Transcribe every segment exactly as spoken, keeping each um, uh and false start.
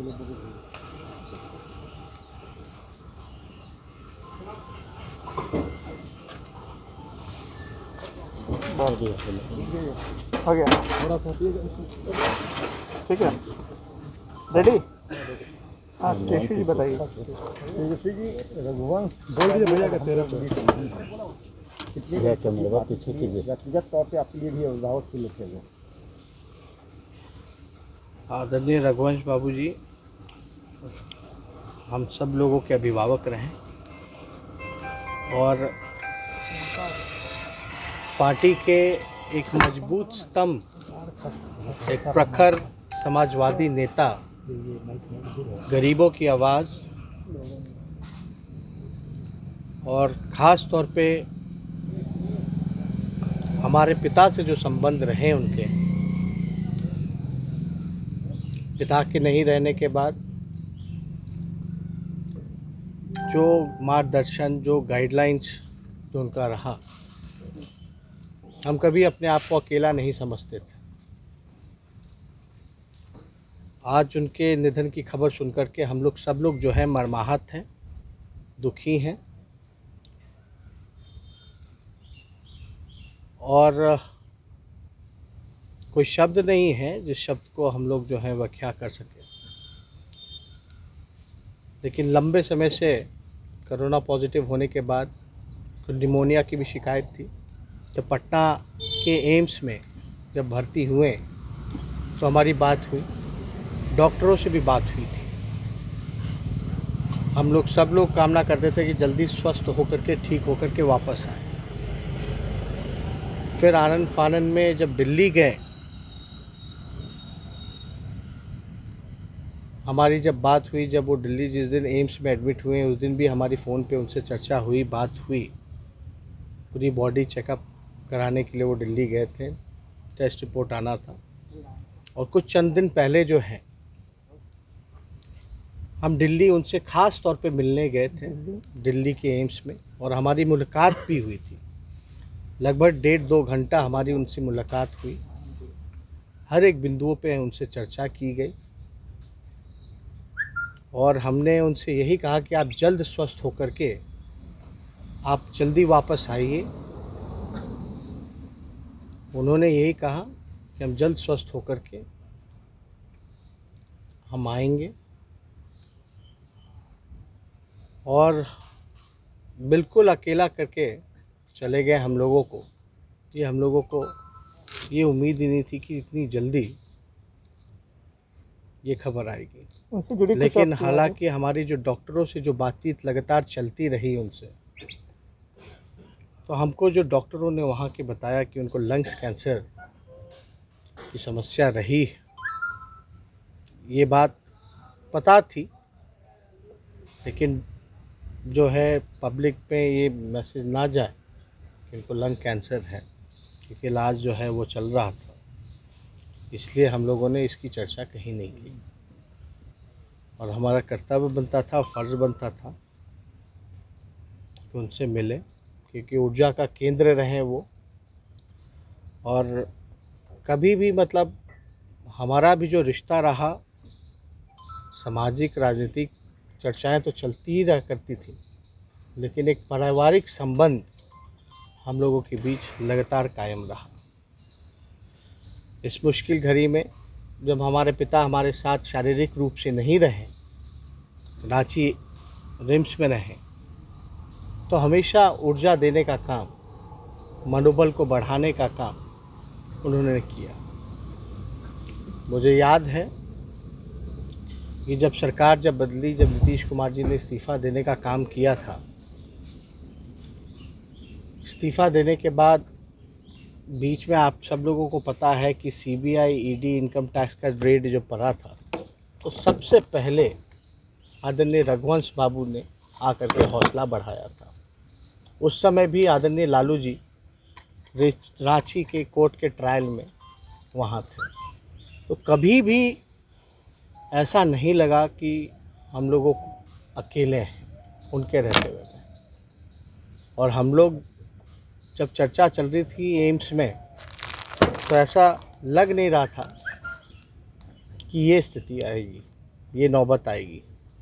हो गया, थोड़ा सा ठीक है, रेडी। हाँ केशव जी बताइए। तेजस्वी जी, रघुवंश बोल दीजिए भैया का तेरह कितनी पीछे कीजिए, व्यक्तिगत तौर पे आपके लिए भी अभिभावक के लिखे हुए। आदरणीय रघुवंश बाबू जी हम सब लोगों के अभिभावक रहे और पार्टी के एक मजबूत स्तंभ, एक प्रखर समाजवादी नेता, गरीबों की आवाज़ और ख़ास तौर पे हमारे पिता से जो संबंध रहे, उनके पिता के नहीं रहने के बाद जो मार्गदर्शन, जो गाइडलाइंस जो उनका रहा, हम कभी अपने आप को अकेला नहीं समझते थे। आज उनके निधन की खबर सुनकर के हम लोग सब लोग जो है मर्माहत हैं, दुखी हैं और कोई शब्द नहीं है जिस शब्द को हम लोग जो है व्याख्या कर सकें। लेकिन लंबे समय से कोरोना पॉजिटिव होने के बाद तो निमोनिया की भी शिकायत थी। जब पटना के एम्स में जब भर्ती हुए तो हमारी बात हुई, डॉक्टरों से भी बात हुई थी। हम लोग सब लोग कामना करते थे कि जल्दी स्वस्थ होकर के, ठीक होकर के वापस आए। फिर आनन फानन में जब दिल्ली गए, हमारी जब बात हुई, जब वो दिल्ली जिस दिन एम्स में एडमिट हुए उस दिन भी हमारी फ़ोन पे उनसे चर्चा हुई, बात हुई। पूरी बॉडी चेकअप कराने के लिए वो दिल्ली गए थे, टेस्ट रिपोर्ट आना था। और कुछ चंद दिन पहले जो है हम दिल्ली उनसे ख़ास तौर पे मिलने गए थे, दिल्ली के एम्स में, और हमारी मुलाकात भी हुई थी। लगभग डेढ़ दो घंटा हमारी उनसे मुलाकात हुई। हर एक बिंदुओं पे उनसे चर्चा की गई और हमने उनसे यही कहा कि आप जल्द स्वस्थ होकर के आप जल्दी वापस आइए। उन्होंने यही कहा कि हम जल्द स्वस्थ होकर के हम आएंगे और बिल्कुल अकेला करके चले गए हम लोगों को। ये हम लोगों को ये उम्मीद ही नहीं थी कि इतनी जल्दी ये खबर आएगी। उनसे जुड़ी लेकिन हालांकि हमारी जो डॉक्टरों से जो बातचीत लगातार चलती रही उनसे, तो हमको जो डॉक्टरों ने वहाँ के बताया कि उनको लंग्स कैंसर की समस्या रही, ये बात पता थी। लेकिन जो है पब्लिक पे ये मैसेज ना जाए कि इनको लंग कैंसर है, क्योंकि इलाज जो है वो चल रहा था, इसलिए हम लोगों ने इसकी चर्चा कहीं नहीं की। और हमारा कर्तव्य बनता था, फ़र्ज़ बनता था कि उनसे मिले, क्योंकि ऊर्जा का केंद्र रहे वो। और कभी भी मतलब हमारा भी जो रिश्ता रहा, सामाजिक राजनीतिक चर्चाएं तो चलती ही रह करती थी, लेकिन एक पारिवारिक संबंध हम लोगों के बीच लगातार कायम रहा। इस मुश्किल घड़ी में जब हमारे पिता हमारे साथ शारीरिक रूप से नहीं रहे, रांची रिम्स में रहे, तो हमेशा ऊर्जा देने का काम, मनोबल को बढ़ाने का काम उन्होंने किया। मुझे याद है कि जब सरकार जब बदली, जब नीतीश कुमार जी ने इस्तीफ़ा देने का काम किया था, इस्तीफ़ा देने के बाद बीच में आप सब लोगों को पता है कि सीबीआई, ईडी, इनकम टैक्स का रेड जो पड़ा था, तो सबसे पहले आदरणीय रघुवंश बाबू ने आकर के हौसला बढ़ाया था। उस समय भी आदरणीय लालू जी रांची के कोर्ट के ट्रायल में वहाँ थे, तो कभी भी ऐसा नहीं लगा कि हम लोगों अकेले हैं उनके रहते हुए। और हम लोग जब चर्चा चल रही थी एम्स में, तो ऐसा लग नहीं रहा था कि ये स्थिति आएगी। ये नौबत आएगी।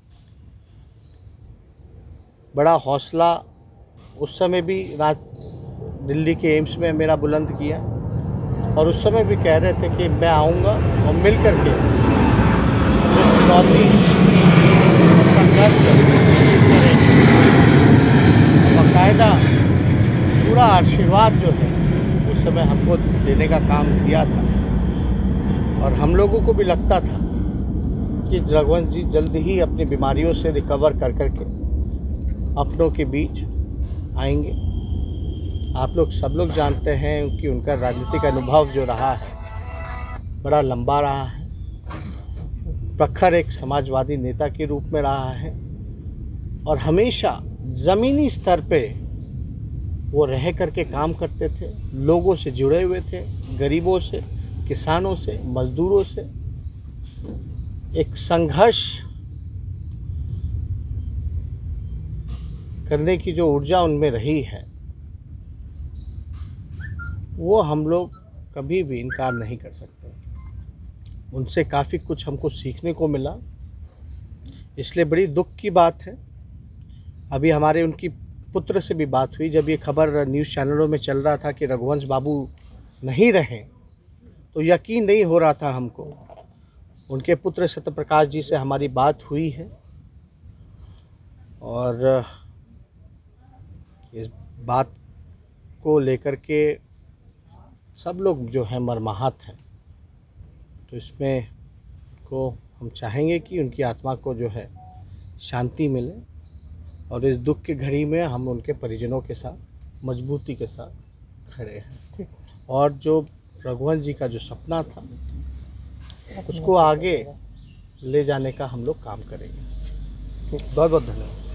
बड़ा हौसला उस समय भी रात दिल्ली के एम्स में मेरा बुलंद किया, और उस समय भी कह रहे थे कि मैं आऊँगा और मिल कर के जो चुनौती संघर्ष करेंगे। बाकायदा पूरा आशीर्वाद जो है उस समय हमको देने का काम किया था, और हम लोगों को भी लगता था कि रघुवंश जी जल्द ही अपनी बीमारियों से रिकवर कर कर के अपनों के बीच आएंगे। आप लोग सब लोग जानते हैं कि उनका राजनीतिक अनुभव जो रहा है बड़ा लंबा रहा है। प्रखर एक समाजवादी नेता के रूप में रहा है, और हमेशा ज़मीनी स्तर पे वो रह कर के काम करते थे, लोगों से जुड़े हुए थे, गरीबों से, किसानों से, मजदूरों से। एक संघर्ष करने की जो ऊर्जा उनमें रही है वो हम लोग कभी भी इनकार नहीं कर सकते। उनसे काफ़ी कुछ हमको सीखने को मिला, इसलिए बड़ी दुख की बात है। अभी हमारे उनकी पुत्र से भी बात हुई, जब ये खबर न्यूज़ चैनलों में चल रहा था कि रघुवंश बाबू नहीं रहे, तो यकीन नहीं हो रहा था हमको। उनके पुत्र सत्यप्रकाश जी से हमारी बात हुई है, और इस बात को लेकर के सब लोग जो हैं मर्माहत हैं। तो इसमें को हम चाहेंगे कि उनकी आत्मा को जो है शांति मिले, और इस दुख की घड़ी में हम उनके परिजनों के साथ मजबूती के साथ खड़े हैं, और जो रघुवंश जी का जो सपना था उसको आगे ले जाने का हम लोग काम करेंगे। बहुत बहुत धन्यवाद।